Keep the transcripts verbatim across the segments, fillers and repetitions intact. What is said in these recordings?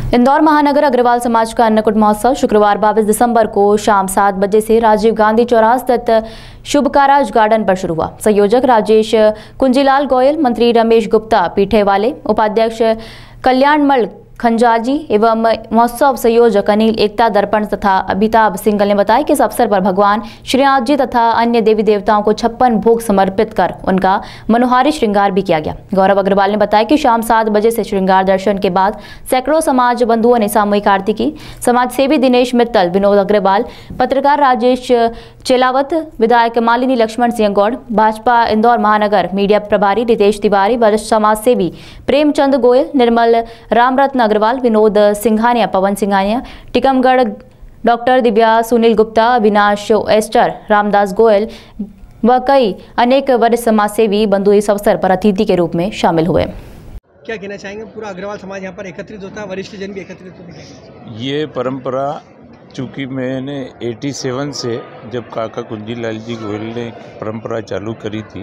इंदौर महानगर अग्रवाल समाज का अन्नकूट महोत्सव शुक्रवार बाईस दिसंबर को शाम सात बजे से राजीव गांधी चौराहा स्थित शुभकाराज गार्डन पर शुरू हुआ। संयोजक राजेश कुंजीलाल गोयल, मंत्री रमेश गुप्ता पीठेवाले, उपाध्यक्ष कल्याणमल खंजाजी एवं महोत्सव संयोजक अनिल एकता दर्पण तथा अमिताभ सिंगल ने बताया कि इस अवसर पर भगवान श्रीनाथ जी तथा अन्य देवी देवताओं को छप्पन भोग समर्पित कर उनका मनोहारी श्रृंगार भी किया गया। गौरव अग्रवाल ने बताया कि शाम सात बजे से श्रृंगार दर्शन के बाद सैकड़ों समाज बंधुओं ने सामूहिक आरती की। समाज सेवी दिनेश मित्तल, विनोद अग्रवाल, पत्रकार राजेश चेलावत, विधायक मालिनी लक्ष्मण सिंह गौड़, भाजपा इंदौर महानगर मीडिया प्रभारी रितेश तिवारी, वरिष्ठ समाज सेवी प्रेमचंद गोयल, निर्मल रामरत्न अग्रवाल, विनोद सिंघानिया, पवन सिंघानिया, टीकमगढ़ डॉक्टर दिव्या, सुनील गुप्ता, अविनाश एस्टर, रामदास गोयल व कई अनेक वरिष्ठ समाज सेवी बंधु इस अवसर पर अतिथि के रूप में शामिल हुए। क्या कहना चाहेंगे? पूरा अग्रवाल समाज यहाँ पर एकत्रित होता है, वरिष्ठ जन भी एकत्रित होते हैं। ये परंपरा चूँकि मैंने सत्तासी से जब काका कुंजीलाल जी गोयल ने परंपरा चालू करी थी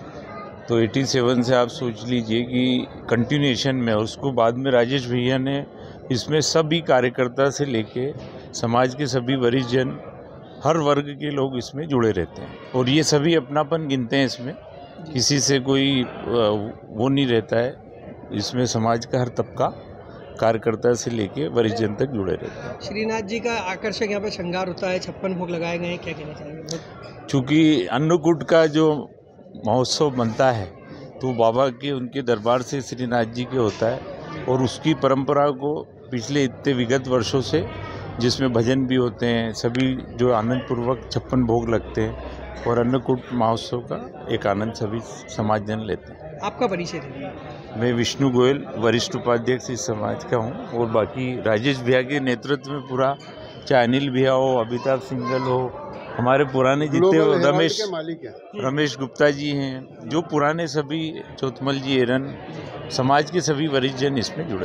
तो सत्तासी से आप सोच लीजिए कि कंटिन्यूएशन में, उसको बाद में राजेश भैया ने इसमें सभी कार्यकर्ता से लेके समाज के सभी वरिष्ठ जन, हर वर्ग के लोग इसमें जुड़े रहते हैं और ये सभी अपनापन गिनते हैं। इसमें किसी से कोई वो नहीं रहता है, इसमें समाज का हर तबका कार्यकर्ता से लेके वरिष्ठ जन तक जुड़े रहते हैं। श्रीनाथ जी का आकर्षक यहाँ पर श्रृंगार होता है, छप्पन भोग लगाए गए हैं, क्या कहना चाहेंगे? चूँकि अन्नकूट का जो महोत्सव बनता है तो बाबा के उनके दरबार से श्रीनाथ जी के होता है और उसकी परंपरा को पिछले इतने विगत वर्षों से, जिसमें भजन भी होते हैं, सभी जो आनंदपूर्वक छप्पन भोग लगते हैं और अन्नकूट महोत्सव का एक आनंद सभी समाज जन लेते हैं। आपका परिचय दीजिए। मैं विष्णु गोयल, वरिष्ठ उपाध्यक्ष इस समाज का हूँ और बाकी राजेश भैया के नेतृत्व में पूरा, चाहे अनिल भैया हो, अमिताभ सिंगल हो, हमारे पुराने जितने रमेश रमेश गुप्ता जी हैं, जो पुराने सभी चौथमल जी, एरन, समाज के सभी वरिष्ठ जन इसमें जुड़े।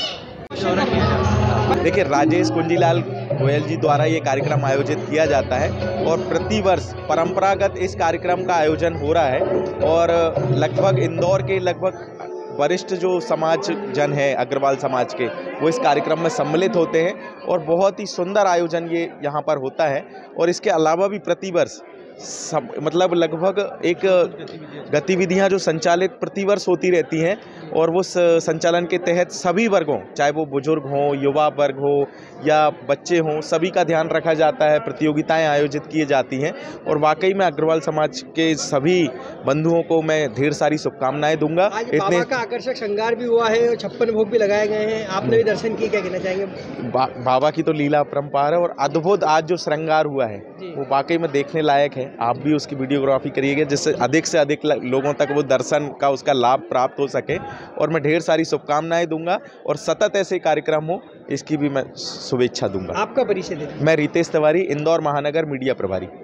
देखिए, राजेश कुंजीलाल गोयल जी द्वारा ये कार्यक्रम आयोजित किया जाता है और प्रतिवर्ष परंपरागत इस कार्यक्रम का आयोजन हो रहा है और लगभग इंदौर के लगभग वरिष्ठ जो समाज जन है अग्रवाल समाज के, वो इस कार्यक्रम में सम्मिलित होते हैं और बहुत ही सुंदर आयोजन ये यहाँ पर होता है। और इसके अलावा भी प्रतिवर्ष सब मतलब लगभग एक गतिविधियाँ जो संचालित प्रतिवर्ष होती रहती हैं और वो संचालन के तहत सभी वर्गों, चाहे वो बुजुर्ग हों, युवा वर्ग हो या बच्चे हों, सभी का ध्यान रखा जाता है। प्रतियोगिताएं आयोजित की जाती हैं और वाकई में अग्रवाल समाज के सभी बंधुओं को मैं ढेर सारी शुभकामनाएं दूंगा। इतने का आकर्षक श्रृंगार भी हुआ है और छप्पन भोग भी लगाए गए हैं, आपने भी दर्शन किए, क्या कहना चाहेंगे? बा, बाबा की तो लीला अपरंपार है और अद्भुत आज जो श्रृंगार हुआ है वो वाकई में देखने लायक है। आप भी उसकी वीडियोग्राफी करिएगा जिससे अधिक से अधिक लोगों तक वो दर्शन का उसका लाभ प्राप्त हो सके और मैं ढेर सारी शुभकामनाएं दूंगा और सतत ऐसे कार्यक्रम हो, इसकी भी मैं शुभेच्छा दूंगा। आपका परिचय दीजिए। मैं रितेश तिवारी, इंदौर महानगर मीडिया प्रभारी।